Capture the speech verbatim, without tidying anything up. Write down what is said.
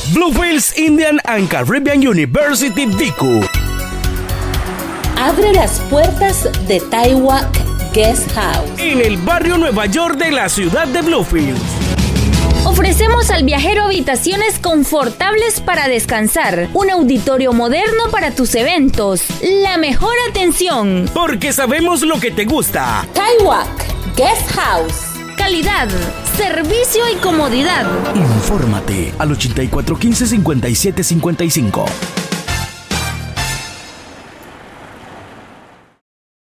Bluefields Indian and Caribbean University D I C U. Abre las puertas de Taiwak Guest House en el barrio Nueva York de la ciudad de Bluefields. Ofrecemos al viajero habitaciones confortables para descansar, un auditorio moderno para tus eventos, la mejor atención. Porque sabemos lo que te gusta. Taiwak Guest House. Calidad, servicio y comodidad. Infórmate al ochenta y cuatro quince cincuenta y siete cincuenta y cinco.